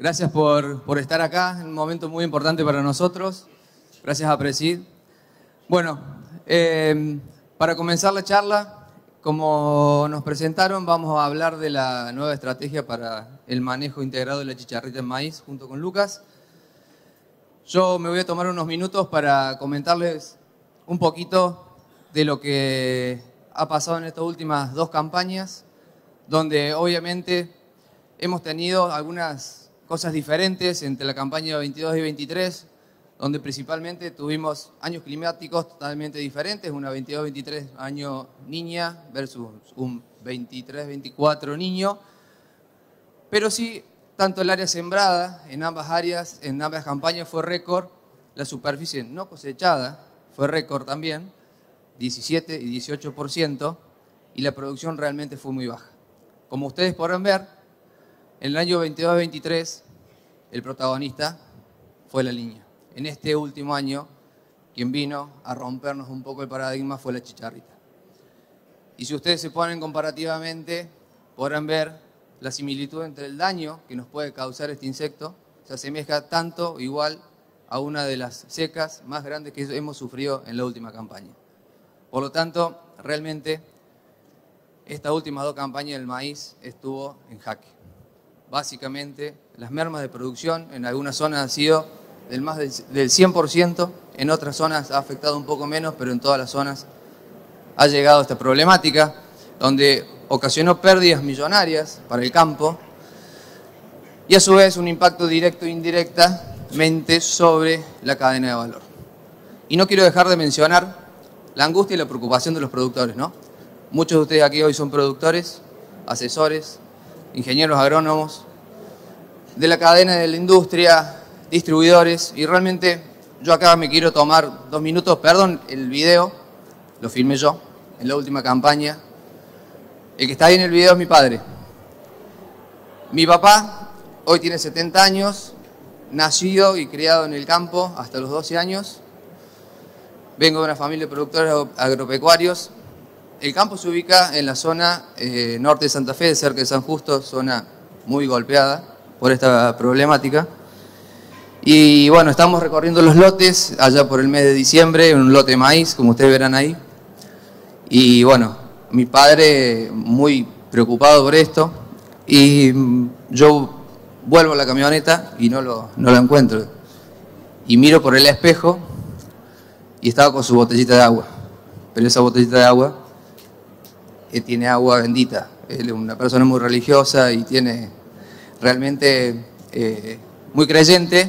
Gracias por estar acá, en un momento muy importante para nosotros. Gracias a Presid. Bueno, para comenzar la charla, como nos presentaron, vamos a hablar de la nueva estrategia para el manejo integrado de la chicharrita en maíz junto con Lucas. Yo me voy a tomar unos minutos para comentarles un poquito de lo que ha pasado en estas últimas dos campañas, donde obviamente hemos tenido algunas cosas diferentes entre la campaña 22 y 23, donde principalmente tuvimos años climáticos totalmente diferentes, una 22-23 año niña versus un 23-24 niño, pero sí, tanto el área sembrada en ambas áreas, en ambas campañas fue récord, la superficie no cosechada fue récord también, 17 y 18%, y la producción realmente fue muy baja. Como ustedes podrán ver, en el año 22-23 el protagonista fue la línea. En este último año, quien vino a rompernos un poco el paradigma fue la chicharrita. Y si ustedes se ponen comparativamente, podrán ver la similitud entre el daño que nos puede causar este insecto. Se asemeja tanto igual a una de las secas más grandes que hemos sufrido en la última campaña. Por lo tanto, realmente, estas últimas dos campañas del maíz estuvo en jaque. Básicamente, las mermas de producción en algunas zonas han sido del más del 100%, en otras zonas ha afectado un poco menos, pero en todas las zonas ha llegado esta problemática, donde ocasionó pérdidas millonarias para el campo y a su vez un impacto directo e indirectamente sobre la cadena de valor. Y no quiero dejar de mencionar la angustia y la preocupación de los productores, ¿no? Muchos de ustedes aquí hoy son productores, asesores, ingenieros agrónomos, de la cadena de la industria, distribuidores, y realmente yo acá me quiero tomar 2 minutos, perdón, el video lo filmé yo en la última campaña. El que está ahí en el video es mi padre. Mi papá hoy tiene 70 años, nacido y criado en el campo hasta los 12 años. Vengo de una familia de productores agropecuarios. El campo se ubica en la zona norte de Santa Fe, cerca de San Justo, zona muy golpeada por esta problemática. Y bueno, estamos recorriendo los lotes allá por el mes de diciembre, un lote de maíz, como ustedes verán ahí. Y bueno, mi padre muy preocupado por esto, y yo vuelvo a la camioneta y no lo encuentro. Y miro por el espejo y estaba con su botellita de agua. Pero esa botellita de agua tiene agua bendita. Él es una persona muy religiosa y tiene realmente muy creyente.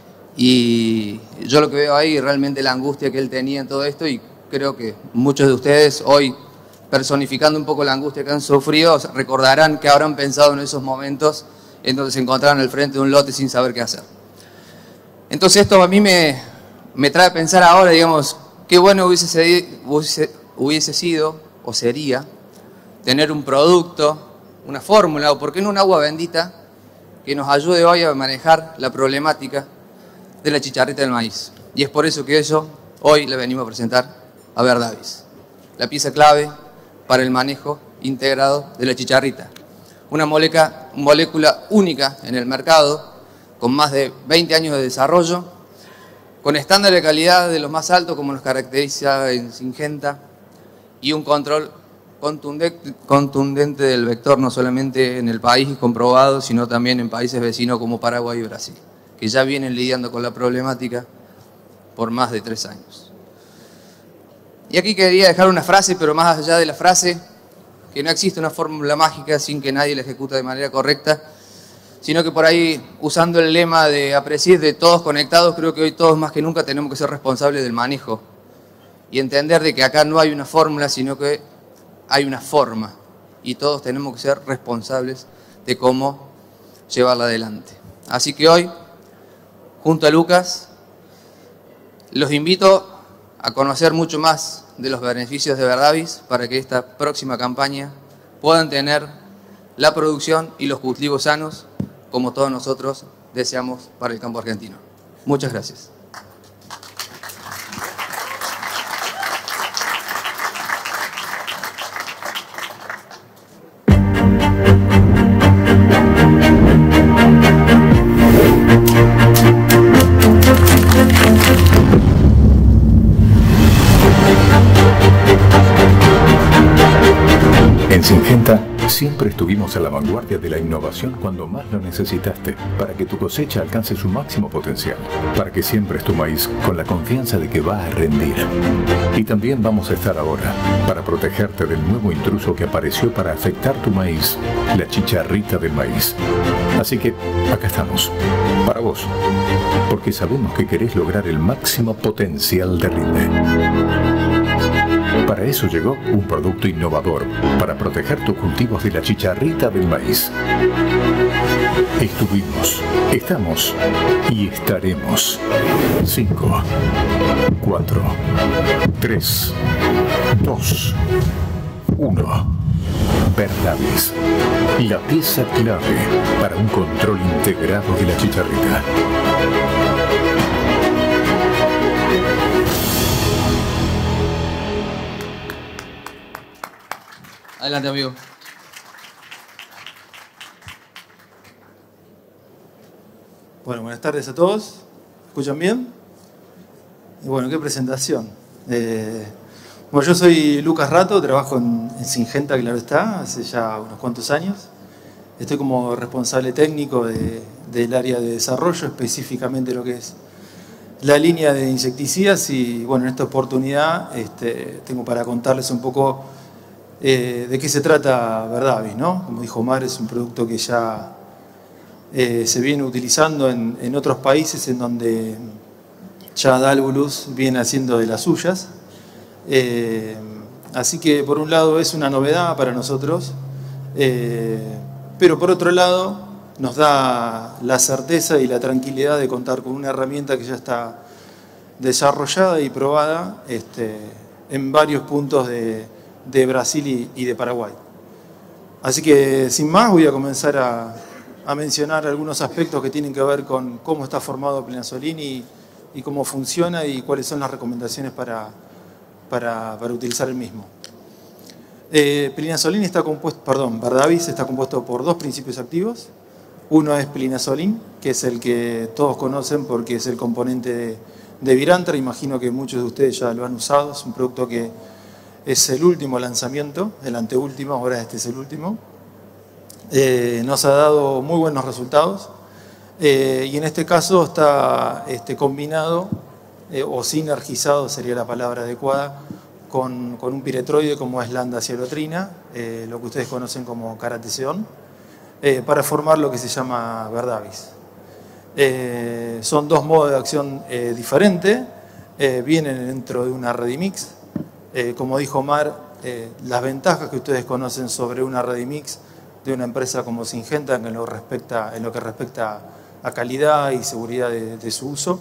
Y yo lo que veo ahí es realmente la angustia que él tenía en todo esto, y creo que muchos de ustedes hoy, personificando un poco la angustia que han sufrido, recordarán que habrán pensado en esos momentos en donde se encontraron al frente de un lote sin saber qué hacer. Entonces esto a mí me trae a pensar ahora, digamos, qué bueno hubiese sido o sería tener un producto, una fórmula, o por qué no un agua bendita que nos ayude hoy a manejar la problemática de la chicharrita del maíz. Y es por eso que hoy le venimos a presentar a Verdavis, la pieza clave para el manejo integrado de la chicharrita. Una molécula única en el mercado, con más de 20 años de desarrollo, con estándares de calidad de los más altos como nos caracteriza en Syngenta, y un control contundente del vector, no solamente en el país comprobado, sino también en países vecinos como Paraguay y Brasil, que ya vienen lidiando con la problemática por más de 3 años. Y aquí quería dejar una frase, pero más allá de la frase, que no existe una fórmula mágica sin que nadie la ejecute de manera correcta, sino que por ahí, usando el lema de Presid de todos conectados, creo que hoy todos más que nunca tenemos que ser responsables del manejo y entender de que acá no hay una fórmula, sino que hay una forma, y todos tenemos que ser responsables de cómo llevarla adelante. Así que hoy, junto a Lucas, los invito a conocer mucho más de los beneficios de Verdavis para que esta próxima campaña puedan tener la producción y los cultivos sanos como todos nosotros deseamos para el campo argentino. Muchas gracias. Siempre estuvimos a la vanguardia de la innovación cuando más lo necesitaste, para que tu cosecha alcance su máximo potencial, para que siembres tu maíz con la confianza de que va a rendir. Y también vamos a estar ahora, para protegerte del nuevo intruso que apareció para afectar tu maíz, la chicharrita del maíz. Así que, acá estamos, para vos, porque sabemos que querés lograr el máximo potencial de rinde. Para eso llegó un producto innovador, para proteger tus cultivos de la chicharrita del maíz. Estuvimos, estamos y estaremos. 5, 4, 3, 2, 1. Verdavis, la pieza clave para un control integrado de la chicharrita. Adelante, amigo. Bueno, buenas tardes a todos. ¿Escuchan bien? Y bueno, qué presentación. Bueno, yo soy Lucas Rato, trabajo en Syngenta, claro está, hace ya unos cuantos años. Estoy como responsable técnico del área de desarrollo, específicamente lo que es la línea de insecticidas. Y bueno, en esta oportunidad tengo para contarles un poco de qué se trata Verdavis, ¿no? Como dijo Omar, es un producto que ya se viene utilizando en otros países en donde ya Dalvulus viene haciendo de las suyas. Así que por un lado es una novedad para nosotros, pero por otro lado nos da la certeza y la tranquilidad de contar con una herramienta que ya está desarrollada y probada en varios puntos de Brasil y de Paraguay. Así que sin más voy a comenzar a mencionar algunos aspectos que tienen que ver con cómo está formado Plinazolin y cómo funciona y cuáles son las recomendaciones para utilizar el mismo. Plinazolin está compuesto, Verdavis está compuesto por dos principios activos. Uno es Plinazolin, que es el que todos conocen porque es el componente de Virantra. Imagino que muchos de ustedes ya lo han usado. Es un producto que es el último lanzamiento, el anteúltimo, ahora este es el último. Nos ha dado muy buenos resultados y en este caso está combinado o sinergizado, sería la palabra adecuada, con un piretroide como es Landa-Cialotrina, lo que ustedes conocen como Carateseón, para formar lo que se llama Verdavis. Son dos modos de acción diferentes, vienen dentro de una Redimix. Como dijo Omar, las ventajas que ustedes conocen sobre una Redimix de una empresa como Syngenta en lo que respecta a calidad y seguridad de su uso.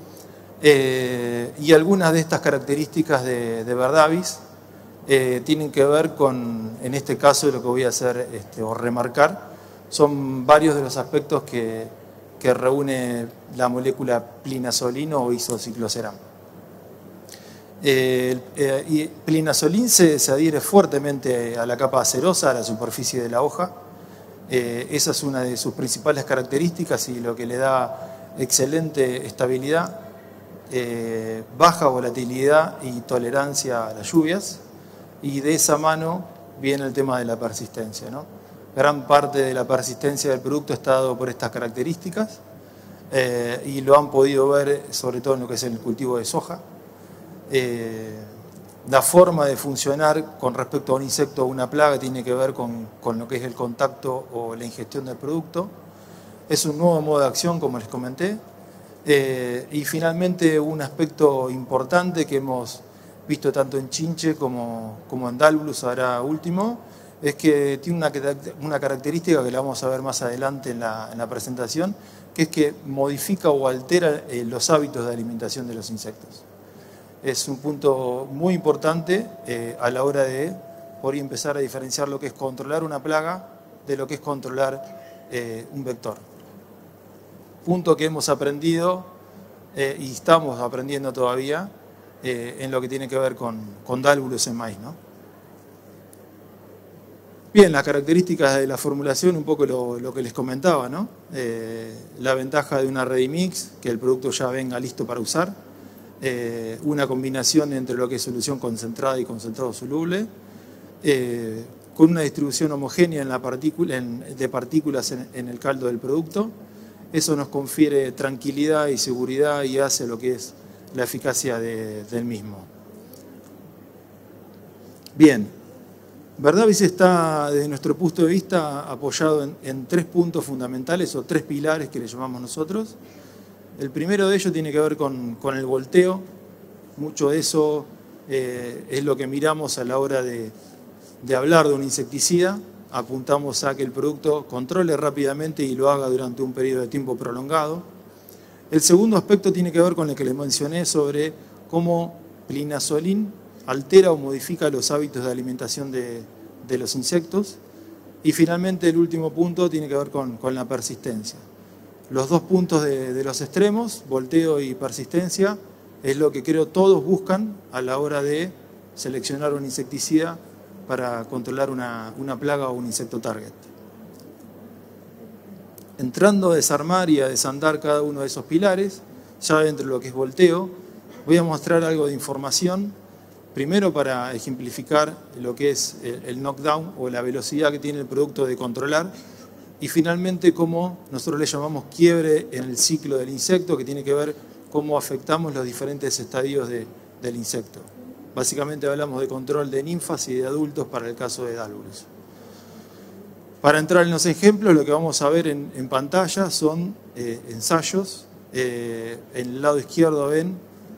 Y algunas de estas características de Verdavis tienen que ver con, en este caso, lo que voy a hacer o remarcar, son varios de los aspectos que reúne la molécula Plinazolin o isocicloceram. Y Plinazolin se adhiere fuertemente a la capa acerosa, a la superficie de la hoja. Esa es una de sus principales características y lo que le da excelente estabilidad, baja volatilidad y tolerancia a las lluvias. Y de esa mano viene el tema de la persistencia, ¿no? Gran parte de la persistencia del producto está dado por estas características y lo han podido ver sobre todo en lo que es el cultivo de soja. La forma de funcionar con respecto a un insecto o una plaga tiene que ver con lo que es el contacto o la ingestión del producto. Es un nuevo modo de acción, como les comenté. Y finalmente un aspecto importante que hemos visto tanto en Chinche como en Dalvulus ahora último, es que tiene una característica que la vamos a ver más adelante en la presentación, que es que modifica o altera los hábitos de alimentación de los insectos. Es un punto muy importante a la hora de poder empezar a diferenciar lo que es controlar una plaga de lo que es controlar un vector. Punto que hemos aprendido y estamos aprendiendo todavía en lo que tiene que ver con Dalvulus en maíz, ¿no? Bien, las características de la formulación, un poco lo que les comentaba, ¿no? La ventaja de una Redimix, que el producto ya venga listo para usar. Una combinación entre lo que es solución concentrada y concentrado soluble. con una distribución homogénea en la de partículas en el caldo del producto. Eso nos confiere tranquilidad y seguridad y hace lo que es la eficacia del mismo. Bien, Verdavis está, desde nuestro punto de vista, apoyado en 3 puntos fundamentales o 3 pilares que le llamamos nosotros. El primero de ellos tiene que ver con el volteo. Mucho de eso es lo que miramos a la hora de hablar de un insecticida. Apuntamos a que el producto controle rápidamente y lo haga durante un periodo de tiempo prolongado. El segundo aspecto tiene que ver con el que les mencioné sobre cómo plinazolín altera o modifica los hábitos de alimentación de los insectos. Y finalmente el último punto tiene que ver con la persistencia. Los 2 puntos de los extremos, volteo y persistencia, es lo que creo todos buscan a la hora de seleccionar un insecticida para controlar una plaga o un insecto target. Entrando a desarmar y a desandar cada uno de esos pilares, ya dentro de lo que es volteo, voy a mostrar algo de información, primero para ejemplificar lo que es el knockdown o la velocidad que tiene el producto de controlar, y finalmente cómo nosotros le llamamos quiebre en el ciclo del insecto, que tiene que ver cómo afectamos los diferentes estadios del insecto. Básicamente hablamos de control de ninfas y de adultos para el caso de Dálvulus. Para entrar en los ejemplos, lo que vamos a ver en pantalla son ensayos. En el lado izquierdo ven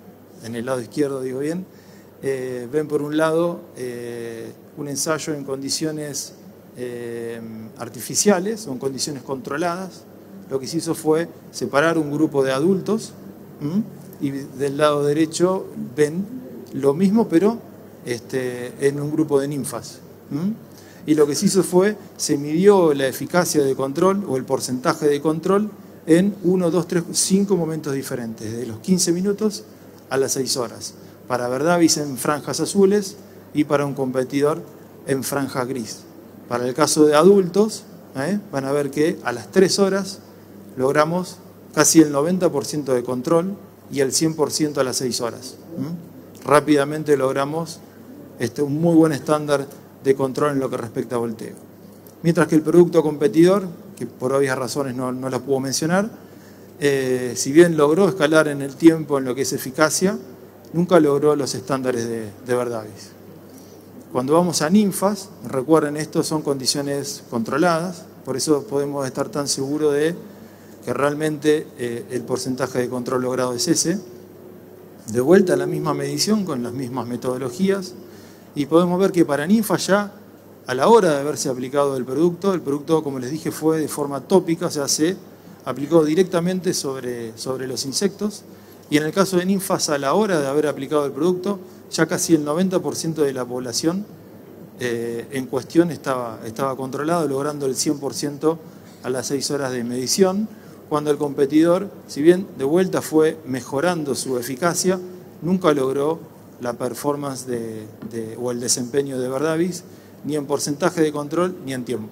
por un lado un ensayo en condiciones artificiales o en condiciones controladas. Lo que se hizo fue separar un grupo de adultos y del lado derecho ven lo mismo pero en un grupo de ninfas. Y lo que se hizo fue, se midió la eficacia de control o el porcentaje de control en 1, 2, 3, 5 momentos diferentes, de los 15 minutos a las 6 horas. Para Verdavis en franjas azules y para un competidor en franja gris. Para el caso de adultos, van a ver que a las 3 horas logramos casi el 90% de control y el 100% a las 6 horas. Rápidamente logramos un muy buen estándar de control en lo que respecta a volteo. Mientras que el producto competidor, que por obvias razones no lo puedo mencionar, si bien logró escalar en el tiempo en lo que es eficacia, nunca logró los estándares de Verdavis. Cuando vamos a ninfas, recuerden, esto son condiciones controladas, por eso podemos estar tan seguros de que realmente el porcentaje de control logrado es ese. De vuelta a la misma medición, con las mismas metodologías, y podemos ver que para ninfas ya, a la hora de haberse aplicado el producto, como les dije, fue de forma tópica, o sea, se aplicó directamente sobre los insectos, y en el caso de ninfas, a la hora de haber aplicado el producto, ya casi el 90% de la población en cuestión estaba controlado, logrando el 100% a las 6 horas de medición, cuando el competidor, si bien de vuelta fue mejorando su eficacia, nunca logró la performance o el desempeño de Verdavis, ni en porcentaje de control ni en tiempo.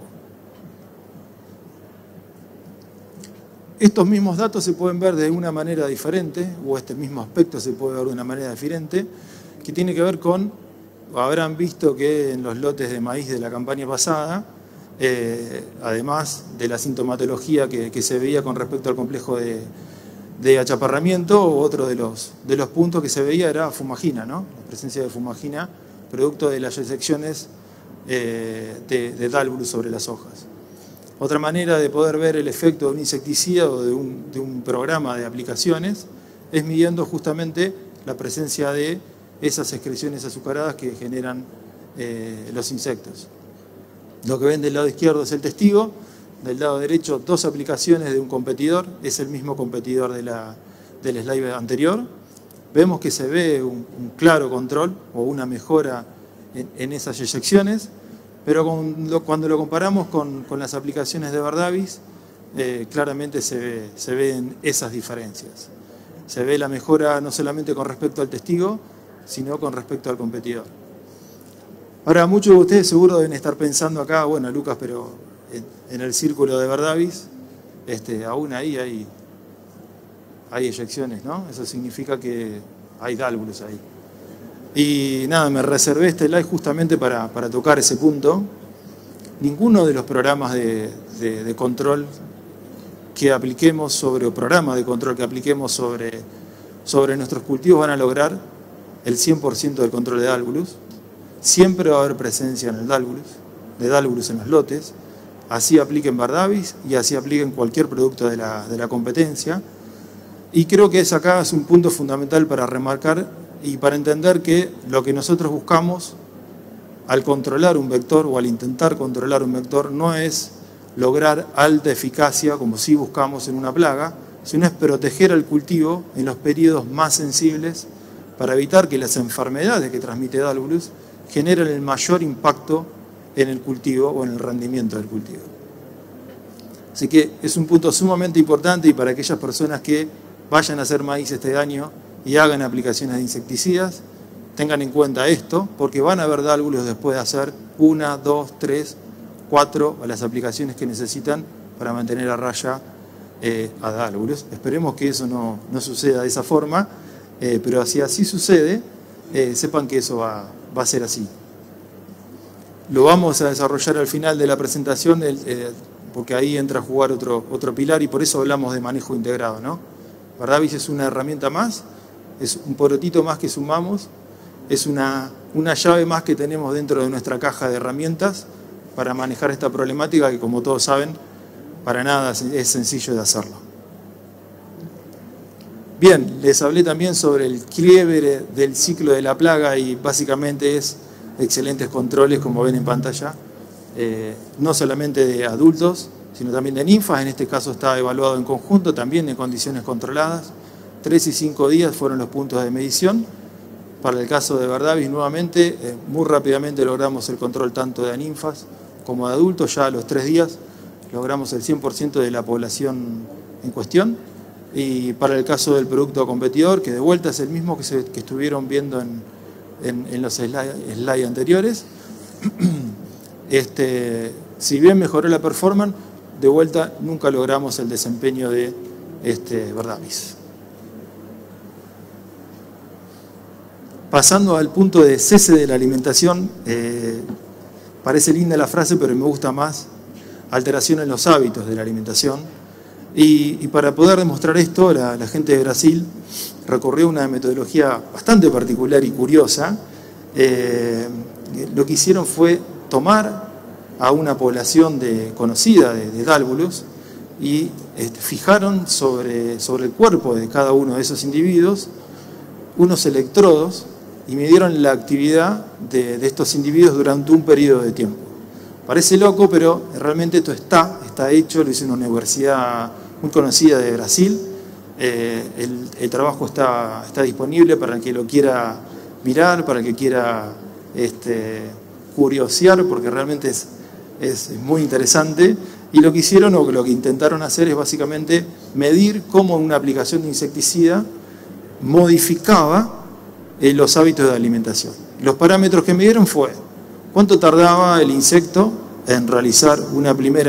Estos mismos datos se pueden ver de una manera diferente, o este mismo aspecto se puede ver de una manera diferente, que tiene que ver con, habrán visto que en los lotes de maíz de la campaña pasada, además de la sintomatología que se veía con respecto al complejo de achaparramiento, otro de los puntos que se veía era fumagina, ¿no? La presencia de fumagina, producto de las resecciones de Dálvulus sobre las hojas. Otra manera de poder ver el efecto de un insecticida o de un programa de aplicaciones es midiendo justamente la presencia de esas excreciones azucaradas que generan los insectos. Lo que ven del lado izquierdo es el testigo, del lado derecho 2 aplicaciones de un competidor, es el mismo competidor del slide anterior. Vemos que se ve un claro control o una mejora en esas eyecciones, pero cuando lo comparamos con las aplicaciones de Verdavis, claramente se ven esas diferencias. Se ve la mejora no solamente con respecto al testigo, sino con respecto al competidor. Ahora, muchos de ustedes seguro deben estar pensando acá, bueno, Lucas, pero en el círculo de Verdavis, aún ahí hay eyecciones, ¿no? Eso significa que hay Dálvulus ahí. Y nada, me reservé este live justamente para tocar ese punto. ninguno de los programas de control que apliquemos sobre, o programas de control que apliquemos sobre nuestros cultivos van a lograr el 100% del control de Dálvulus. Siempre va a haber presencia en el de Dálvulus en los lotes, así apliquen Verdavis y así apliquen cualquier producto de la competencia. Y creo que acá es un punto fundamental para remarcar y para entender que lo que nosotros buscamos al controlar un vector o al intentar controlar un vector no es lograr alta eficacia como sí buscamos en una plaga, sino es proteger al cultivo en los periodos más sensibles para evitar que las enfermedades que transmite Dálvulus generen el mayor impacto en el cultivo o en el rendimiento del cultivo. Así que es un punto sumamente importante, y para aquellas personas que vayan a hacer maíz este año y hagan aplicaciones de insecticidas, tengan en cuenta esto, porque van a ver Dálvulus después de hacer 1, 2, 3, 4 las aplicaciones que necesitan para mantener a raya a Dálvulus. Esperemos que eso no suceda de esa forma, pero si así sucede, sepan que eso va a ser así. Lo vamos a desarrollar al final de la presentación, porque ahí entra a jugar otro pilar, y por eso hablamos de manejo integrado, ¿no? Verdavis es una herramienta más, es un porotito más que sumamos, es una llave más que tenemos dentro de nuestra caja de herramientas para manejar esta problemática que, como todos saben, para nada es sencillo de hacerlo. Bien, les hablé también sobre el quiebre del ciclo de la plaga, y básicamente es excelentes controles, como ven en pantalla, no solamente de adultos, sino también de ninfas. En este caso está evaluado en conjunto, también en condiciones controladas. 3 y 5 días fueron los puntos de medición. Para el caso de Verdavis, nuevamente, muy rápidamente logramos el control tanto de ninfas como de adultos. Ya a los 3 días logramos el 100% de la población en cuestión. Y para el caso del producto competidor, que de vuelta es el mismo que estuvieron viendo en los slides anteriores, si bien mejoró la performance, de vuelta nunca logramos el desempeño de Verdavis. Pasando al punto de cese de la alimentación, parece linda la frase, pero me gusta más alteración en los hábitos de la alimentación. Y para poder demostrar esto, la gente de Brasil recurrió a una metodología bastante particular y curiosa. Lo que hicieron fue tomar a una población conocida de Dálvulus y fijaron sobre el cuerpo de cada uno de esos individuos unos electrodos y midieron la actividad de estos individuos durante un periodo de tiempo. Parece loco, pero realmente esto está hecho, lo hizo una universidad muy conocida de Brasil. El trabajo está disponible para el que lo quiera mirar, para el que quiera curiosear, porque realmente es muy interesante. Y lo que hicieron, o lo que intentaron hacer, es básicamente medir cómo una aplicación de insecticida modificaba los hábitos de alimentación. Los parámetros que midieron fue cuánto tardaba el insecto en realizar un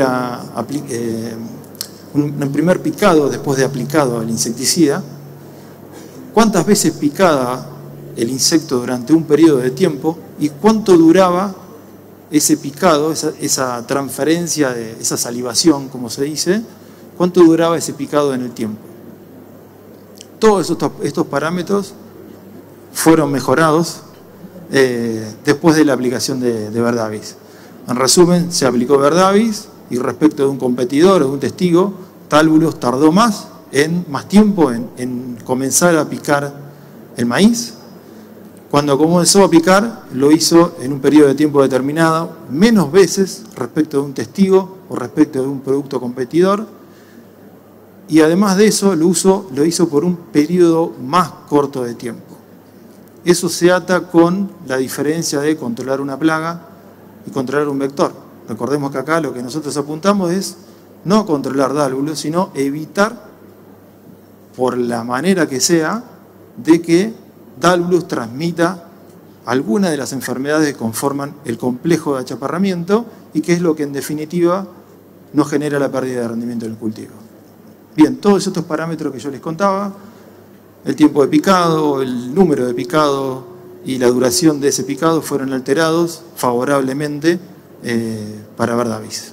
primer picado después de aplicado el insecticida, cuántas veces picaba el insecto durante un periodo de tiempo y cuánto duraba ese picado, esa transferencia, esa salivación, como se dice, cuánto duraba ese picado en el tiempo. Todos estos parámetros fueron mejorados después de la aplicación de Verdavis. En resumen, se aplicó Verdavis y respecto de un competidor o de un testigo, Dálvulus tardó más tiempo en comenzar a picar el maíz. Cuando comenzó a picar, lo hizo en un periodo de tiempo determinado, menos veces respecto de un testigo o respecto de un producto competidor. Y además de eso, lo hizo por un periodo más corto de tiempo. Eso se ata con la diferencia de controlar una plaga y controlar un vector. Recordemos que acá lo que nosotros apuntamos es no controlar Dálvulus, sino evitar, por la manera que sea, de que Dálvulus transmita alguna de las enfermedades que conforman el complejo de achaparramiento y que es lo que en definitiva nos genera la pérdida de rendimiento del cultivo. Bien, todos estos parámetros que yo les contaba, el tiempo de picado, el número de picado y la duración de ese picado fueron alterados favorablemente para Verdavis.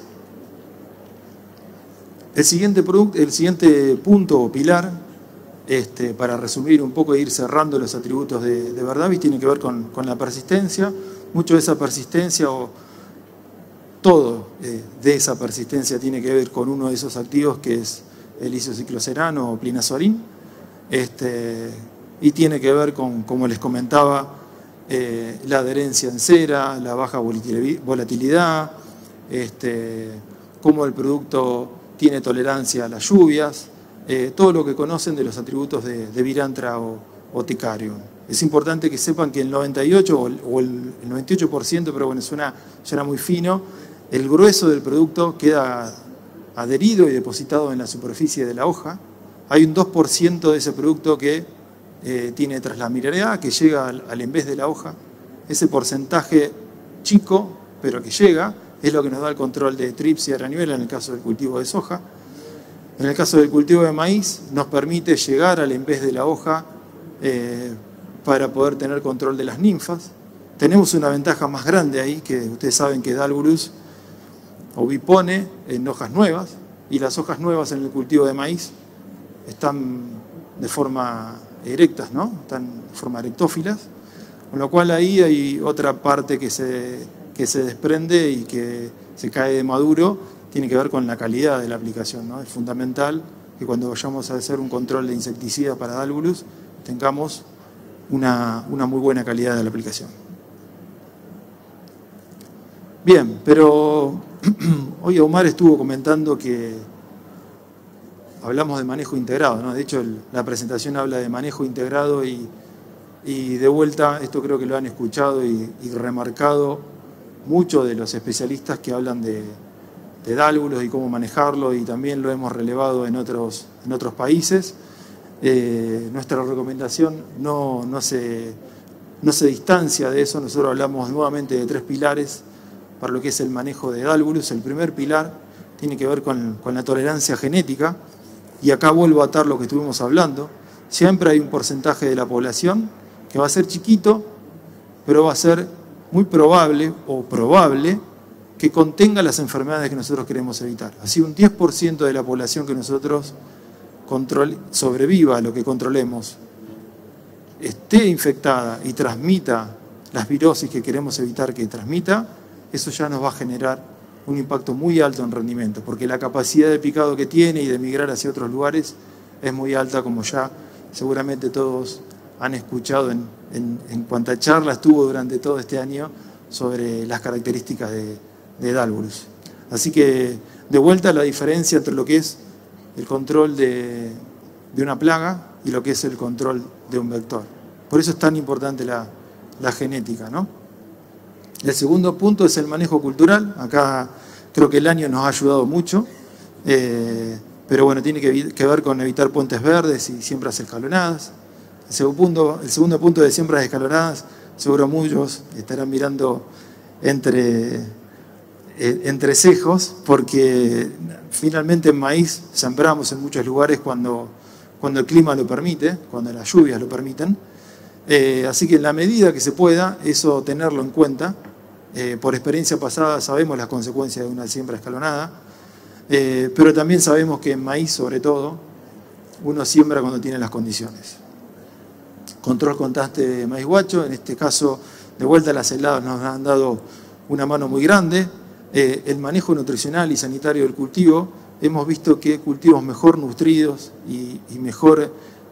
El siguiente punto o pilar, para resumir un poco e ir cerrando los atributos de Verdavis, tiene que ver con la persistencia. Mucho de esa persistencia o todo de esa persistencia tiene que ver con uno de esos activos que es el isocicloserano o plinazolín, y tiene que ver con, como les comentaba, la adherencia en cera, la baja volatilidad, cómo el producto tiene tolerancia a las lluvias, todo lo que conocen de los atributos de Virantra o Ticarium. Es importante que sepan que el 98 o el 98%, pero bueno, suena muy fino, el grueso del producto queda adherido y depositado en la superficie de la hoja. Hay un 2% de ese producto que tiene traslaminariedad, que llega al envés de la hoja. Ese porcentaje chico, pero que llega, es lo que nos da el control de trips y arañuela en el caso del cultivo de soja. En el caso del cultivo de maíz, nos permite llegar al envés de la hoja para poder tener control de las ninfas. Tenemos una ventaja más grande ahí, que ustedes saben que Dalburus ovipone en hojas nuevas, y las hojas nuevas en el cultivo de maíz están de forma erectas, ¿no? Están de forma erectófilas, con lo cual ahí hay otra parte que se desprende y que se cae de maduro, tiene que ver con la calidad de la aplicación, ¿no? Es fundamental que cuando vayamos a hacer un control de insecticidas para Dalburus tengamos una muy buena calidad de la aplicación. Bien, pero hoy Omar estuvo comentando que hablamos de manejo integrado, ¿no? De hecho, la presentación habla de manejo integrado y de vuelta, esto creo que lo han escuchado y remarcado muchos de los especialistas que hablan de Dalburus y cómo manejarlo, y también lo hemos relevado en otros países. Nuestra recomendación no se distancia de eso. Nosotros hablamos nuevamente de 3 pilares para lo que es el manejo de Dalburus. El primer pilar tiene que ver con la tolerancia genética, y acá vuelvo a atar lo que estuvimos hablando. Siempre hay un porcentaje de la población que va a ser chiquito, pero va a ser muy probable que contenga las enfermedades que nosotros queremos evitar. Así un 10% de la población que nosotros sobreviva a lo que controlemos, esté infectada y transmita las virosis que queremos evitar que transmita, eso ya nos va a generar un impacto muy alto en rendimiento, porque la capacidad de picado que tiene y de migrar hacia otros lugares es muy alta, como ya seguramente todos han escuchado en cuantas charlas tuvo durante todo este año sobre las características de Dalburus. Así que, de vuelta, la diferencia entre lo que es el control de una plaga y lo que es el control de un vector. Por eso es tan importante la genética, ¿no? El segundo punto es el manejo cultural. Acá creo que el año nos ha ayudado mucho, pero bueno, tiene que ver con evitar puentes verdes y siembras escalonadas. El segundo punto de siembras escalonadas, seguro muchos estarán mirando entre cejos, porque finalmente en maíz sembramos en muchos lugares cuando el clima lo permite, cuando las lluvias lo permiten. Así que en la medida que se pueda, eso tenerlo en cuenta. Por experiencia pasada sabemos las consecuencias de una siembra escalonada, pero también sabemos que en maíz, sobre todo, uno siembra cuando tiene las condiciones. Control constante de maíz guacho, en este caso, de vuelta las heladas nos han dado una mano muy grande. El manejo nutricional y sanitario del cultivo, hemos visto que cultivos mejor nutridos y mejor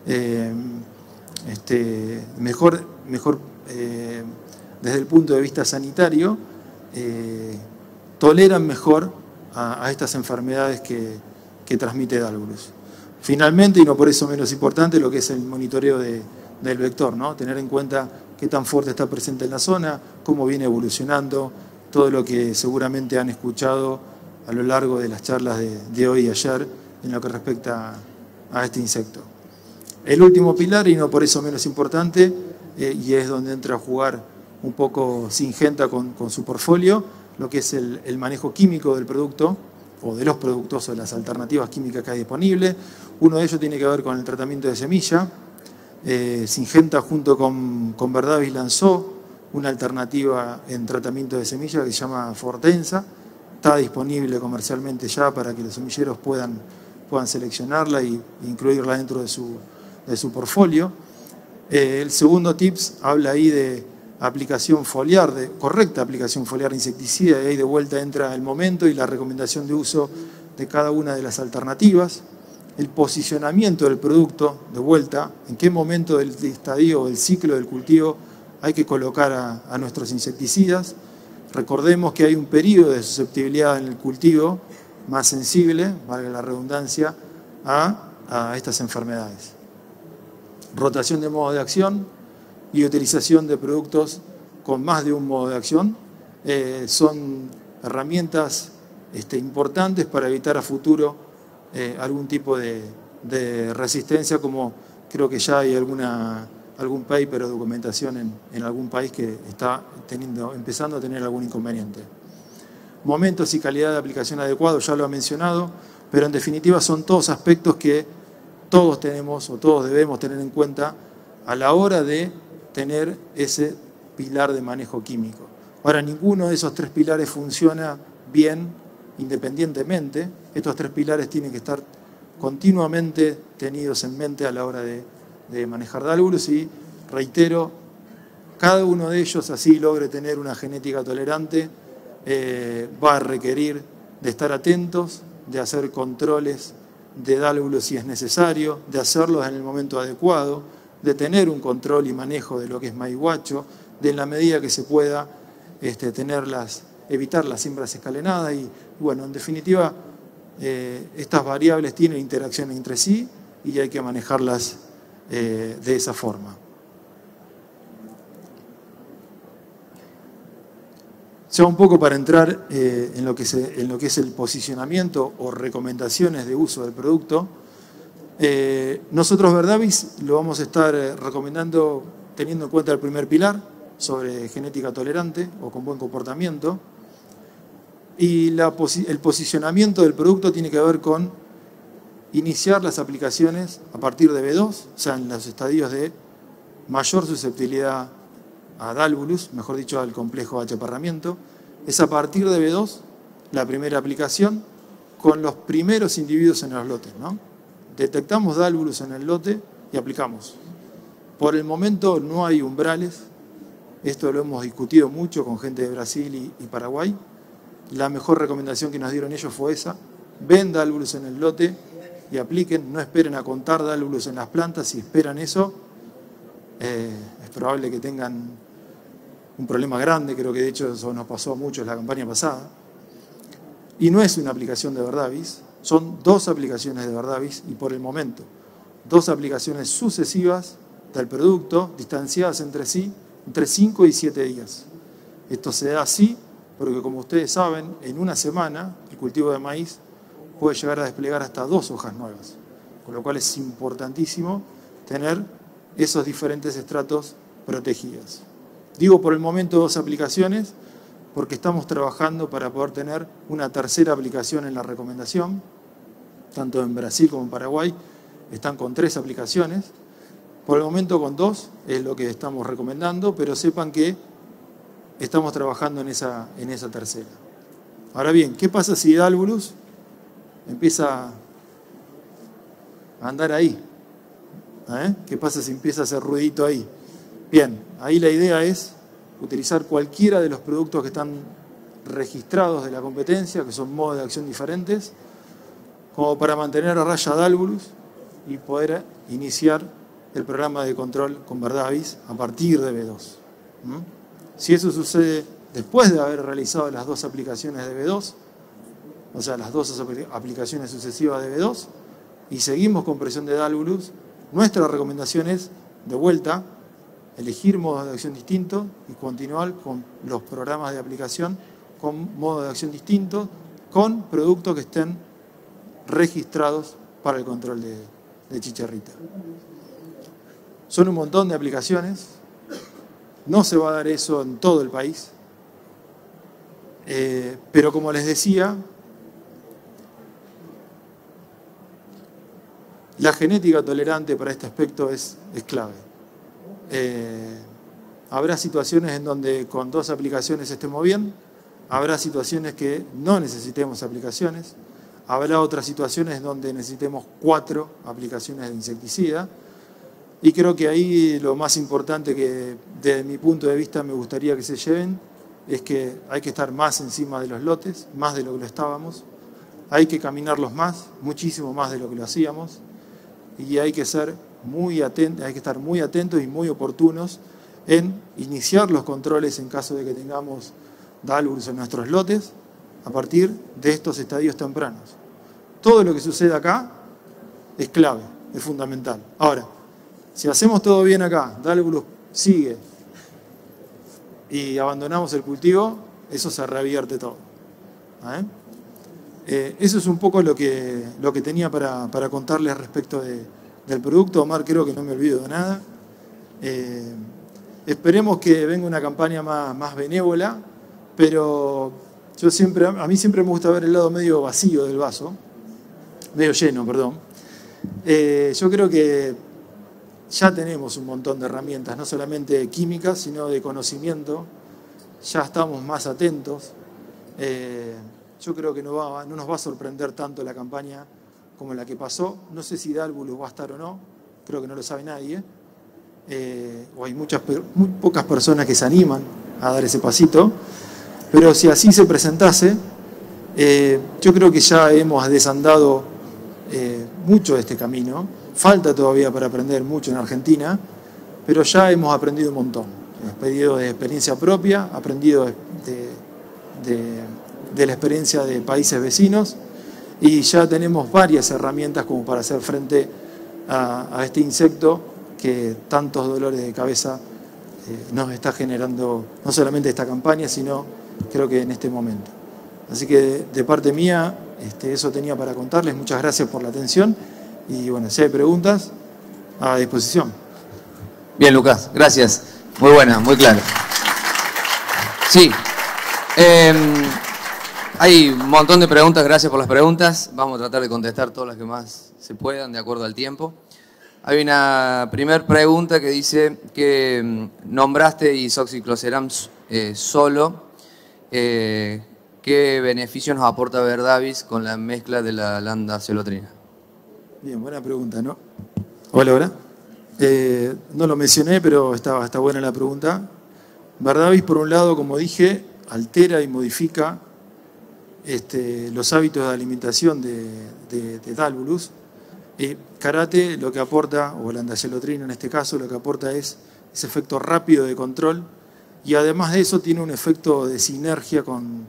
desde el punto de vista sanitario, toleran mejor a estas enfermedades que transmite Dalburus. Finalmente, y no por eso menos importante, lo que es el monitoreo del vector, ¿no? Tener en cuenta qué tan fuerte está presente en la zona, cómo viene evolucionando, todo lo que seguramente han escuchado a lo largo de las charlas de hoy y ayer en lo que respecta a este insecto. El último pilar, y no por eso menos importante, y es donde entra a jugar un poco Syngenta con su portfolio, lo que es el manejo químico del producto, o de los productos o de las alternativas químicas que hay disponibles. Uno de ellos tiene que ver con el tratamiento de semilla. Syngenta junto con Verdavis lanzó una alternativa en tratamiento de semillas que se llama Fortensa. Está disponible comercialmente ya para que los semilleros puedan seleccionarla e incluirla dentro de su portfolio. El segundo tips habla ahí de aplicación foliar, de correcta aplicación foliar de insecticida, y ahí de vuelta entra el momento y la recomendación de uso de cada una de las alternativas. El posicionamiento del producto, de vuelta, en qué momento del estadio o del ciclo del cultivo hay que colocar a nuestros insecticidas. Recordemos que hay un periodo de susceptibilidad en el cultivo más sensible, valga la redundancia, a estas enfermedades. Rotación de modo de acción y utilización de productos con más de un modo de acción son herramientas importantes para evitar a futuro algún tipo de resistencia, como creo que ya hay algún paper o documentación en algún país que está empezando a tener algún inconveniente. Momentos y calidad de aplicación adecuado, ya lo ha mencionado, pero en definitiva son todos aspectos que todos tenemos o todos debemos tener en cuenta a la hora de tener ese pilar de manejo químico. Ahora, ninguno de esos tres pilares funciona bien independientemente. Estos tres pilares tienen que estar continuamente tenidos en mente a la hora de manejar Dálvulus y, reitero, cada uno de ellos, así logre tener una genética tolerante, va a requerir de estar atentos, de hacer controles de Dálvulus si es necesario, de hacerlos en el momento adecuado, de tener un control y manejo de lo que es maíz guacho, de en la medida que se pueda evitar las siembras escalenadas y bueno, en definitiva, estas variables tienen interacción entre sí y hay que manejarlas de esa forma. Ya un poco para entrar en lo que es el posicionamiento o recomendaciones de uso del producto, nosotros Verdavis lo vamos a estar recomendando teniendo en cuenta el primer pilar sobre genética tolerante o con buen comportamiento. Y el posicionamiento del producto tiene que ver con iniciar las aplicaciones a partir de B2, o sea, en los estadios de mayor susceptibilidad a Dálvulus, mejor dicho, al complejo H-parramiento. Es a partir de B2 la primera aplicación con los primeros individuos en los lotes, ¿no? Detectamos Dálvulus en el lote y aplicamos. Por el momento no hay umbrales, esto lo hemos discutido mucho con gente de Brasil y Paraguay. La mejor recomendación que nos dieron ellos fue esa: ven Dálvulus en el lote y apliquen, no esperen a contar Dálvulus en las plantas. Si esperan eso, es probable que tengan un problema grande. Creo que de hecho eso nos pasó a muchos la campaña pasada. Y no es una aplicación de Verdavis, son dos aplicaciones de Verdavis y por el momento dos aplicaciones sucesivas del producto distanciadas entre sí entre 5 y 7 días. Esto se da así porque, como ustedes saben, en una semana el cultivo de maíz puede llegar a desplegar hasta 2 hojas nuevas, con lo cual es importantísimo tener esos diferentes estratos protegidos. Digo por el momento 2 aplicaciones porque estamos trabajando para poder tener una tercera aplicación en la recomendación. Tanto en Brasil como en Paraguay están con 3 aplicaciones. Por el momento con 2 es lo que estamos recomendando, pero sepan que estamos trabajando en esa tercera. Ahora bien, ¿qué pasa si Dálvulus empieza a andar ahí? ¿Qué pasa si empieza a hacer ruidito ahí? Bien, ahí la idea es utilizar cualquiera de los productos que están registrados de la competencia, que son modos de acción diferentes, como para mantener a raya Dálvulus y poder iniciar el programa de control con Verdavis a partir de B2. Si eso sucede después de haber realizado las 2 aplicaciones de B2, o sea, las 2 aplicaciones sucesivas de B2, y seguimos con presión de Dálvulus, nuestra recomendación es, de vuelta, elegir modos de acción distintos y continuar con los programas de aplicación con modos de acción distintos, con productos que estén registrados para el control de chicharrita. Son un montón de aplicaciones, no se va a dar eso en todo el país, pero como les decía, la genética tolerante para este aspecto es clave. Habrá situaciones en donde con 2 aplicaciones estemos bien, habrá situaciones que no necesitemos aplicaciones, habrá otras situaciones donde necesitemos 4 aplicaciones de insecticida. Y creo que ahí lo más importante que desde mi punto de vista me gustaría que se lleven es que hay que estar más encima de los lotes, más de lo que lo estábamos. Hay que caminarlos más, muchísimo más de lo que lo hacíamos. Y hay que estar muy atentos y muy oportunos en iniciar los controles en caso de que tengamos Dálvulus en nuestros lotes a partir de estos estadios tempranos. Todo lo que sucede acá es clave, es fundamental. Ahora, si hacemos todo bien acá, Dálvulus sigue y abandonamos el cultivo, eso se revierte todo. Eso es un poco lo que tenía para contarles respecto del producto. Omar, creo que no me olvido de nada. Esperemos que venga una campaña más benévola, pero a mí siempre me gusta ver el lado medio vacío del vaso, medio lleno, perdón. Yo creo que ya tenemos un montón de herramientas, no solamente químicas, sino de conocimiento. Ya estamos más atentos. Yo creo que no nos va a sorprender tanto la campaña como la que pasó. No sé si Dálvulus va a estar o no, creo que no lo sabe nadie. O hay muy pocas personas que se animan a dar ese pasito. Pero si así se presentase, yo creo que ya hemos desandado mucho de este camino. Falta todavía para aprender mucho en Argentina, pero ya hemos aprendido un montón. Hemos aprendido de experiencia propia, aprendido de la experiencia de países vecinos y ya tenemos varias herramientas como para hacer frente a este insecto que tantos dolores de cabeza nos está generando, no solamente esta campaña, sino creo que en este momento. Así que de parte mía, eso tenía para contarles. Muchas gracias por la atención y bueno, si hay preguntas, a disposición. Bien, Lucas, gracias. Muy buena, muy claro. Sí. Hay un montón de preguntas, gracias por las preguntas. Vamos a tratar de contestar todas las que más se puedan de acuerdo al tiempo. Hay una primera pregunta que dice que nombraste Isoxicloceram solo. ¿Qué beneficio nos aporta Verdavis con la mezcla de la landacelotrina? Bien, buena pregunta, ¿no? Hola, hola. No lo mencioné, pero está buena la pregunta. Verdavis, por un lado, como dije, altera y modifica los hábitos de alimentación de Dálvulus. Karate lo que aporta, o landacelotrina en este caso, lo que aporta es ese efecto rápido de control y además de eso tiene un efecto de sinergia con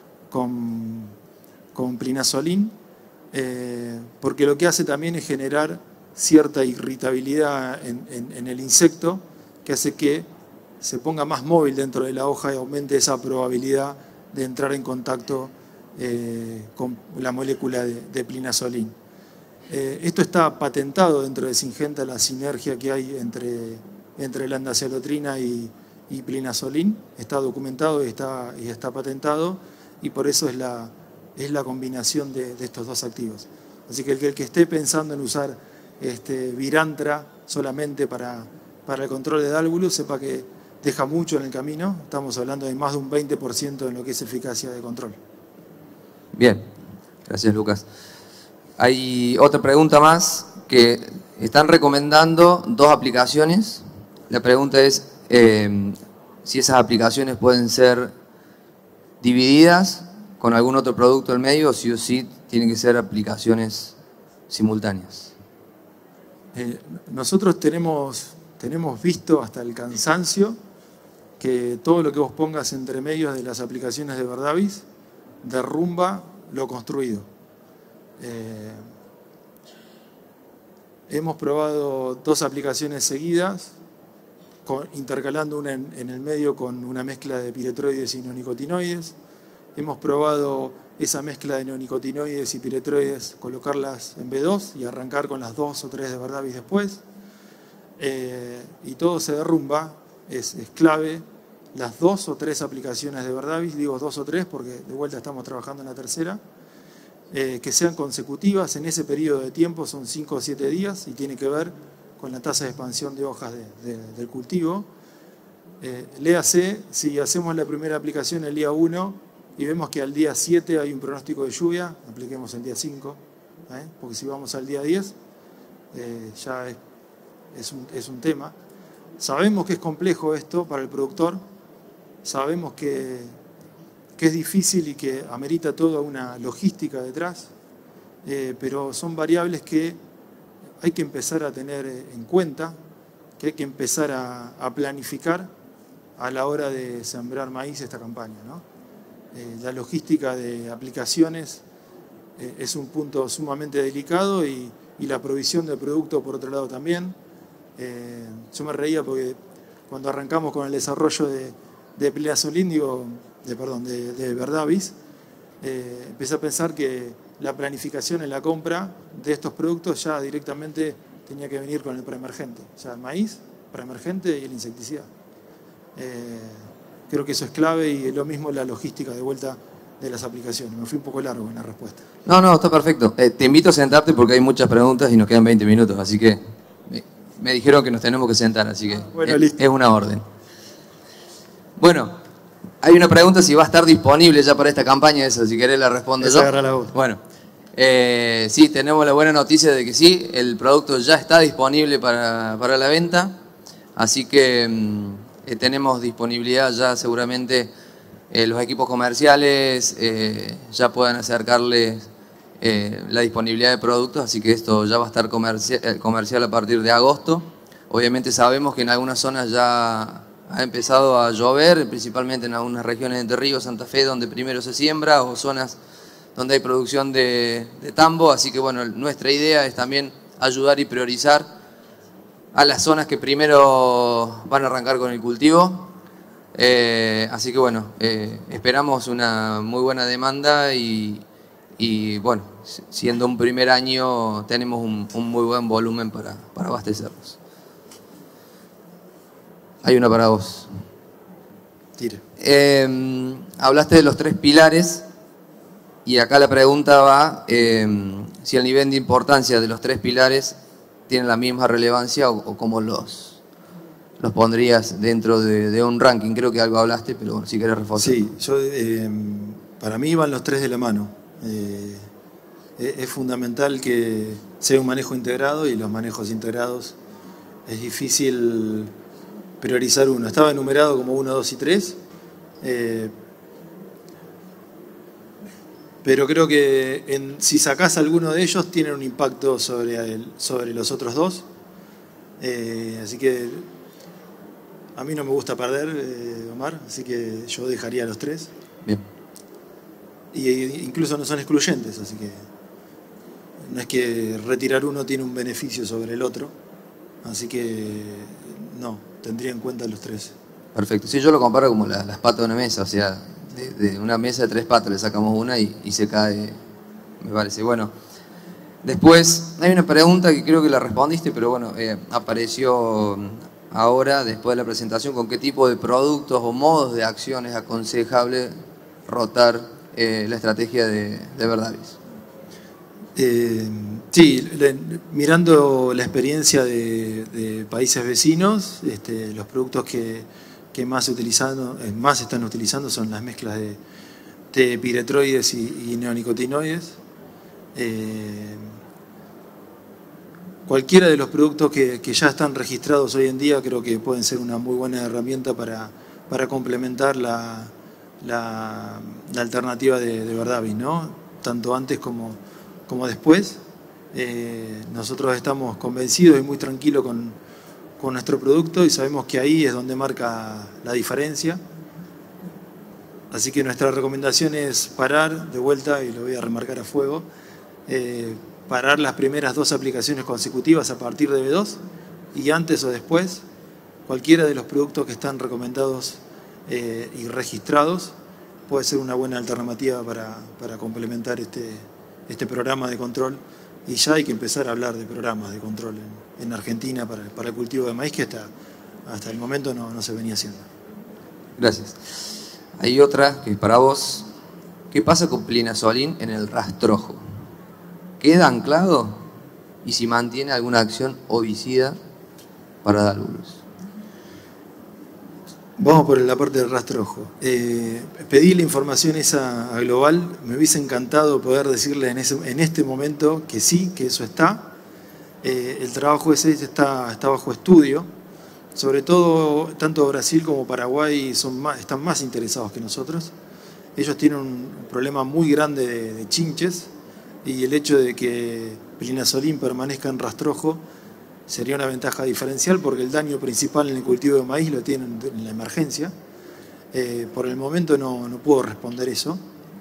plinazolín, porque lo que hace también es generar cierta irritabilidad en el insecto que hace que se ponga más móvil dentro de la hoja y aumente esa probabilidad de entrar en contacto con la molécula de plinazolín. Esto está patentado dentro de Syngenta, la sinergia que hay entre landacelotrina y plinazolín. Está documentado y está patentado y por eso es la combinación de estos dos activos. Así que el que esté pensando en usar Virantra solamente para el control de Dálvulus, sepa que deja mucho en el camino. Estamos hablando de más de un 20% en lo que es eficacia de control. Bien, gracias Lucas. Hay otra pregunta más, que están recomendando 2 aplicaciones. La pregunta es si esas aplicaciones pueden ser divididas con algún otro producto en medio o sí tienen que ser aplicaciones simultáneas. Nosotros tenemos visto hasta el cansancio que todo lo que vos pongas entre medios de las aplicaciones de Verdavis derrumba lo construido. Hemos probado 2 aplicaciones seguidas, intercalando una en el medio con una mezcla de piretroides y neonicotinoides. Hemos probado esa mezcla de neonicotinoides y piretroides, colocarlas en B2 y arrancar con las 2 o 3 de Verdavis después. Y todo se derrumba, es clave las 2 o 3 aplicaciones de Verdavis, digo 2 o 3 porque de vuelta estamos trabajando en la tercera, que sean consecutivas en ese periodo de tiempo, son 5 o 7 días y tiene que ver con la tasa de expansión de hojas del cultivo. Léase, si hacemos la primera aplicación el día 1 y vemos que al día 7 hay un pronóstico de lluvia, apliquemos el día 5, porque si vamos al día 10 ya es un tema. Sabemos que es complejo esto para el productor, sabemos que es difícil y que amerita toda una logística detrás, pero son variables que hay que empezar a tener en cuenta, que hay que empezar a planificar a la hora de sembrar maíz esta campaña, ¿no? La logística de aplicaciones es un punto sumamente delicado y la provisión de producto por otro lado también. Yo me reía porque cuando arrancamos con el desarrollo de Plinazolin, de Verdavis, empecé a pensar que la planificación en la compra de estos productos ya directamente tenía que venir con el preemergente, o sea, el maíz, preemergente y el insecticida. Creo que eso es clave y lo mismo la logística de vuelta de las aplicaciones. Me fui un poco largo en la respuesta. No, está perfecto. Te invito a sentarte porque hay muchas preguntas y nos quedan 20 minutos, así que me dijeron que nos tenemos que sentar, así que bueno, listo. Es una orden. Bueno, hay una pregunta si va a estar disponible ya para esta campaña, esa, si querés la respondo yo. Agarra la voz. Bueno, sí, tenemos la buena noticia de que sí, el producto ya está disponible para la venta, así que tenemos disponibilidad ya seguramente los equipos comerciales ya puedan acercarles la disponibilidad de productos, así que esto ya va a estar comercial a partir de agosto. Obviamente sabemos que en algunas zonas ya ha empezado a llover, principalmente en algunas regiones de Entre Ríos, Santa Fe, donde primero se siembra, o zonas donde hay producción de tambo, así que bueno, nuestra idea es también ayudar y priorizar a las zonas que primero van a arrancar con el cultivo. Así que bueno, esperamos una muy buena demanda y bueno, siendo un primer año tenemos un muy buen volumen para abastecernos. Hay una para vos. Tire. Hablaste de los 3 pilares y acá la pregunta va si el nivel de importancia de los 3 pilares tiene la misma relevancia o cómo los pondrías dentro de un ranking. Creo que algo hablaste, pero bueno, si querés reforzar. Sí, para mí van los 3 de la mano. Es fundamental que sea un manejo integrado y los manejos integrados es difícil priorizar uno. Estaba enumerado como 1, 2 y 3, pero creo que si sacás alguno de ellos tienen un impacto sobre los otros 2. Así que a mí no me gusta perder, Omar, así que yo dejaría los 3. Bien. Y incluso no son excluyentes, así que no es que retirar uno tiene un beneficio sobre el otro, así que no, tendría en cuenta los 3. Perfecto. Sí, yo lo comparo como las patas de una mesa, o sea, de una mesa de 3 patas le sacamos una y se cae, me parece. Bueno, después hay una pregunta que creo que la respondiste, pero bueno, apareció ahora, después de la presentación, ¿con qué tipo de productos o modos de acción es aconsejable rotar la estrategia de Verdavis? Sí, mirando la experiencia de países vecinos, los productos que más están utilizando son las mezclas de piretroides y neonicotinoides. Cualquiera de los productos que ya están registrados hoy en día creo que pueden ser una muy buena herramienta para complementar la alternativa de Verdavis, ¿no? Tanto antes como después. Nosotros estamos convencidos y muy tranquilos con nuestro producto y sabemos que ahí es donde marca la diferencia. Así que nuestra recomendación es parar de vuelta, y lo voy a remarcar a fuego, parar las primeras 2 aplicaciones consecutivas a partir de B2 y antes o después cualquiera de los productos que están recomendados y registrados puede ser una buena alternativa para complementar este programa de control. Y ya hay que empezar a hablar de programas de control en Argentina para el cultivo de maíz, que hasta el momento no se venía haciendo. Gracias. Hay otra que es para vos. ¿Qué pasa con Plinazolin en el rastrojo? ¿Queda anclado? Y si mantiene alguna acción ovicida para dálvulos. Vamos por la parte del rastrojo. Pedí la información esa a Global, me hubiese encantado poder decirle en este momento que sí, que eso está. El trabajo ese está bajo estudio. Sobre todo, tanto Brasil como Paraguay están más interesados que nosotros. Ellos tienen un problema muy grande de chinches y el hecho de que Plinazolin permanezca en rastrojo sería una ventaja diferencial porque el daño principal en el cultivo de maíz lo tienen en la emergencia. Por el momento no puedo responder eso.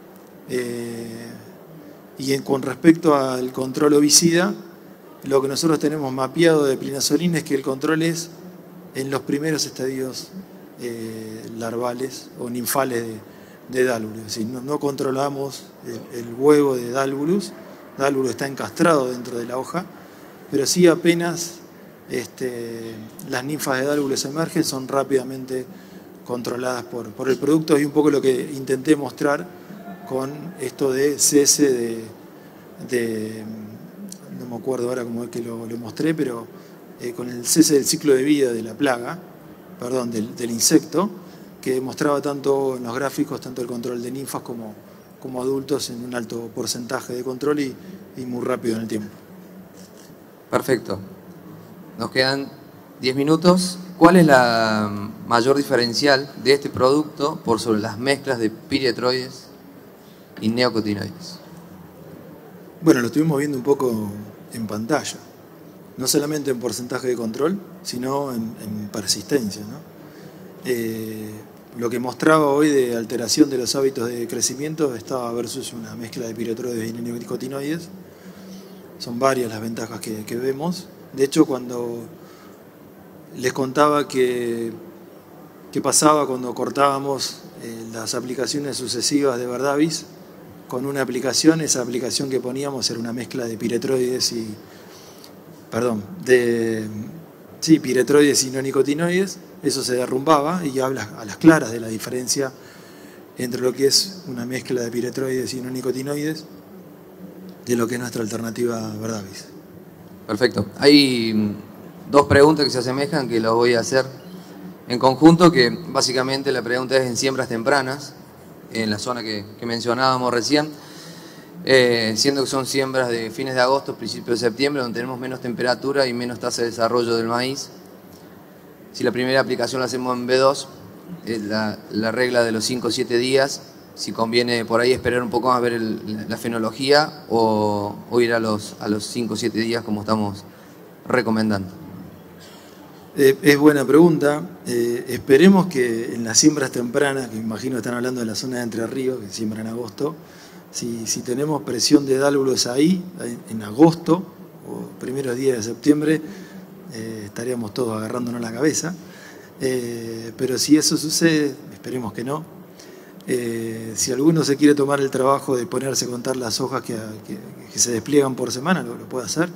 Con respecto al control ovicida, lo que nosotros tenemos mapeado de Plinazolin es que el control es en los primeros estadios larvales o ninfales de Dálvulus. Es decir, no controlamos el huevo de Dálvulus. Dálvulus está encastrado dentro de la hoja, pero sí apenas las ninfas de Dálvulus emergen, son rápidamente controladas por el producto. Y un poco lo que intenté mostrar con esto de cese no me acuerdo ahora cómo es que lo mostré, pero con el cese del ciclo de vida de la plaga, perdón, del insecto, que mostraba tanto en los gráficos, tanto el control de ninfas como adultos en un alto porcentaje de control y muy rápido en el tiempo. Perfecto. Nos quedan 10 minutos. ¿Cuál es la mayor diferencial de este producto por sobre las mezclas de piretroides y neocotinoides? Bueno, lo estuvimos viendo un poco en pantalla. No solamente en porcentaje de control, sino en persistencia, ¿no? Lo que mostraba hoy de alteración de los hábitos de crecimiento estaba versus una mezcla de piretroides y neonicotinoides. Son varias las ventajas que vemos. De hecho, cuando les contaba qué pasaba cuando cortábamos las aplicaciones sucesivas de Verdavis, con una aplicación, esa aplicación que poníamos era una mezcla de piretroides piretroides y neonicotinoides. Eso se derrumbaba y habla a las claras de la diferencia entre lo que es una mezcla de piretroides y neonicotinoides de lo que es nuestra alternativa Verdavis. Perfecto. Hay dos preguntas que se asemejan que las voy a hacer en conjunto, que básicamente la pregunta es en siembras tempranas, en la zona que mencionábamos recién, siendo que son siembras de fines de agosto, principios de septiembre, donde tenemos menos temperatura y menos tasa de desarrollo del maíz. Si la primera aplicación la hacemos en B2, la regla de los 5 o 7 días, si conviene por ahí esperar un poco más a ver la fenología o ir a los 5 o 7 días como estamos recomendando. Es buena pregunta. Esperemos que en las siembras tempranas, que imagino están hablando de la zona de Entre Ríos, que siembra en agosto, si tenemos presión de Dálvulus ahí, en agosto o primeros días de septiembre, estaríamos todos agarrándonos la cabeza. Pero si eso sucede, esperemos que no. Si alguno se quiere tomar el trabajo de ponerse a contar las hojas que se despliegan por semana, lo puede hacer.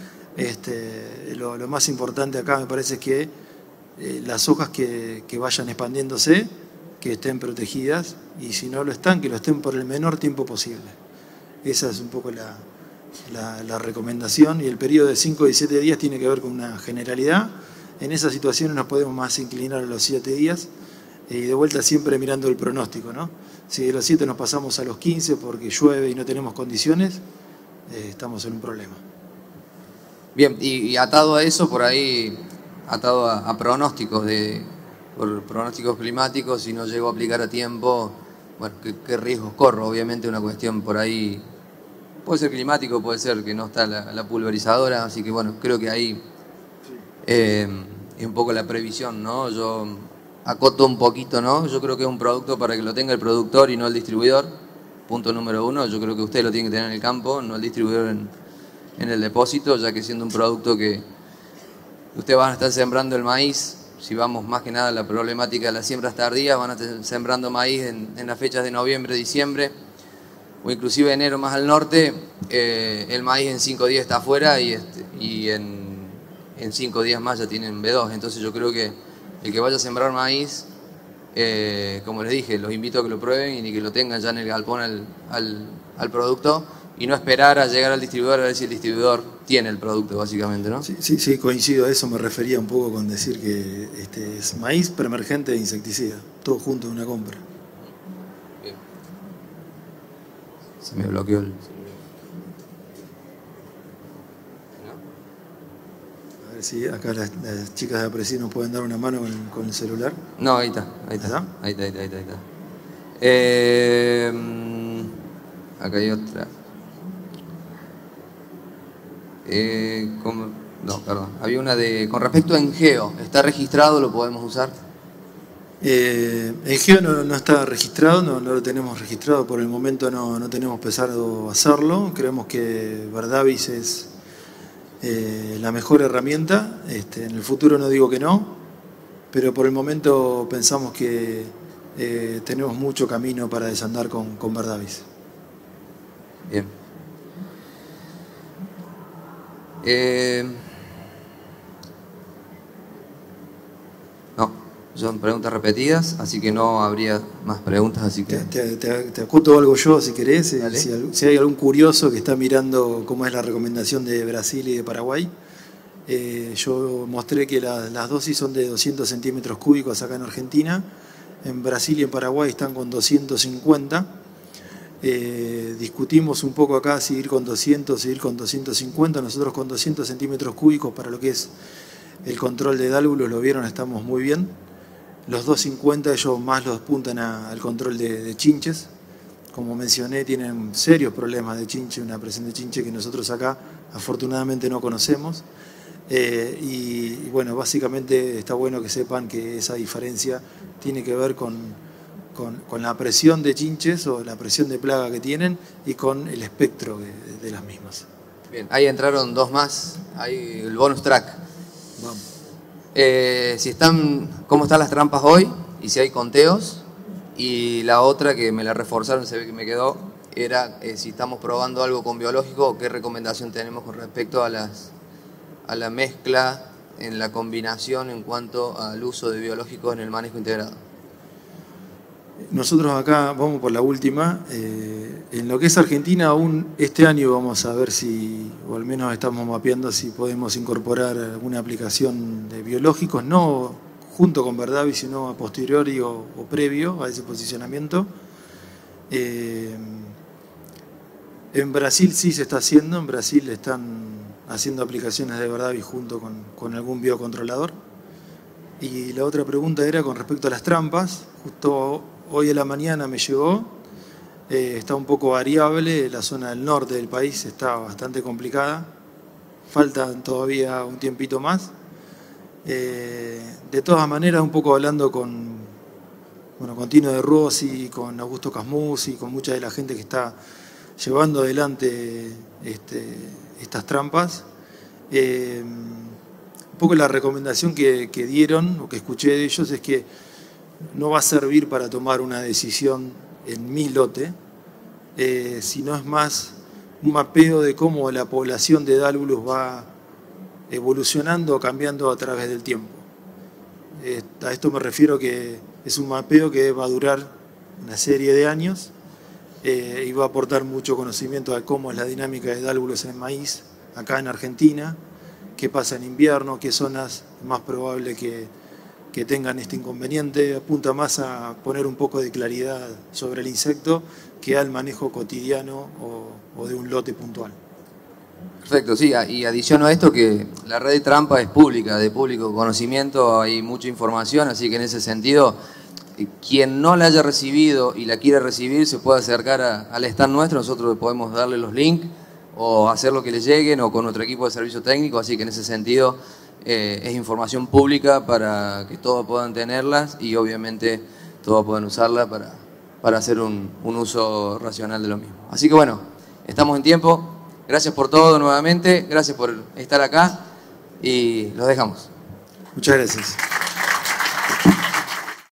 Lo más importante acá me parece es que las hojas que vayan expandiéndose, que estén protegidas, y si no lo están, que lo estén por el menor tiempo posible. Esa es un poco la recomendación, y el periodo de 5 y 7 días tiene que ver con una generalidad. En esas situaciones nos podemos más inclinar a los 7 días, y de vuelta siempre mirando el pronóstico, ¿no? Si de los 7 nos pasamos a los 15 porque llueve y no tenemos condiciones, estamos en un problema. Bien, y atado a eso, por ahí, atado a pronósticos por pronósticos climáticos, si no llego a aplicar a tiempo, bueno, ¿qué riesgos corro? Obviamente una cuestión por ahí, puede ser climático, puede ser que no está la pulverizadora, así que bueno, creo que ahí es un poco la previsión, ¿no? Yo acoto un poquito, ¿no? Yo creo que es un producto para que lo tenga el productor y no el distribuidor. Punto número 1, yo creo que usted lo tiene que tener en el campo, no el distribuidor en el depósito, ya que siendo un producto que usted van a estar sembrando el maíz, si vamos más que nada a la problemática de las siembras tardías, van a estar sembrando maíz en las fechas de noviembre, diciembre, o inclusive enero más al norte, el maíz en 5 días está afuera y en 5 días más ya tienen B2, entonces yo creo que el que vaya a sembrar maíz, como les dije, los invito a que lo prueben y que lo tengan ya en el galpón al producto, y no esperar a llegar al distribuidor a ver si el distribuidor tiene el producto, básicamente, ¿no? Sí, coincido. A eso me refería un poco con decir que es maíz, preemergente e insecticida, todo junto en una compra. Bien. Se me bloqueó el... A ver si acá las chicas de Apreci nos pueden dar una mano con el celular. No, ahí está. Acá hay otra. No, perdón. Había una de... Con respecto a Engeo, ¿está registrado? ¿Lo podemos usar? Engeo no está registrado, no lo tenemos registrado. Por el momento no tenemos pensado hacerlo. Creemos que Verdavis es la mejor herramienta. En el futuro no digo que no, pero por el momento pensamos que tenemos mucho camino para desandar con Verdavis. Bien. No, son preguntas repetidas, así que no habría más preguntas, así que... Te acoto algo yo, si querés. Si hay algún curioso que está mirando cómo es la recomendación de Brasil y de Paraguay, yo mostré que las dosis son de 200 centímetros cúbicos acá en Argentina. En Brasil y en Paraguay están con 250. Discutimos un poco acá si ir con 200, si ir con 250. Nosotros con 200 centímetros cúbicos para lo que es el control de dálvulos, lo vieron, estamos muy bien. Los 250 ellos más los apuntan al control de chinches. Como mencioné, tienen serios problemas de chinche, una presión de chinche que nosotros acá afortunadamente no conocemos. Y bueno, básicamente está bueno que sepan que esa diferencia tiene que ver con la presión de chinches o la presión de plaga que tienen y con el espectro de las mismas. Bien, ahí entraron dos más, ahí el bonus track. Vamos. ¿Cómo están las trampas hoy? Y si hay conteos. Y la otra que me la reforzaron, se ve que me quedó, era si estamos probando algo con biológico o qué recomendación tenemos con respecto a la mezcla en la combinación en cuanto al uso de biológicos en el manejo integrado. Nosotros acá vamos por la última. En lo que es Argentina, aún este año vamos a ver si, o al menos estamos mapeando si podemos incorporar alguna aplicación de biológicos, no junto con Verdavis, sino a posteriori o previo a ese posicionamiento. En Brasil sí se está haciendo, en Brasil están haciendo aplicaciones de Verdavis junto con algún biocontrolador. Y la otra pregunta era con respecto a las trampas. Justo hoy a la mañana me llegó, está un poco variable, la zona del norte del país está bastante complicada, falta todavía un tiempito más. De todas maneras, un poco hablando con Tino de Rossi, con Augusto Casmusi, con mucha de la gente que está llevando adelante estas trampas, un poco la recomendación que dieron o que escuché de ellos es que no va a servir para tomar una decisión en mi lote, sino es más un mapeo de cómo la población de dálvulos va evolucionando o cambiando a través del tiempo. A esto me refiero que es un mapeo que va a durar una serie de años y va a aportar mucho conocimiento de cómo es la dinámica de dálvulos en maíz acá en Argentina, qué pasa en invierno, qué zonas es más probable que tengan este inconveniente. Apunta más a poner un poco de claridad sobre el insecto que al manejo cotidiano o de un lote puntual. Perfecto, sí, y adiciono a esto que la red de trampa es pública, de público conocimiento, hay mucha información, así que en ese sentido, quien no la haya recibido y la quiera recibir se puede acercar al stand nuestro, nosotros podemos darle los links o hacer lo que le lleguen o con nuestro equipo de servicio técnico, así que en ese sentido es información pública para que todos puedan tenerlas y obviamente todos puedan usarla para hacer un uso racional de lo mismo. Así que bueno, estamos en tiempo. Gracias por todo nuevamente, gracias por estar acá y los dejamos. Muchas gracias.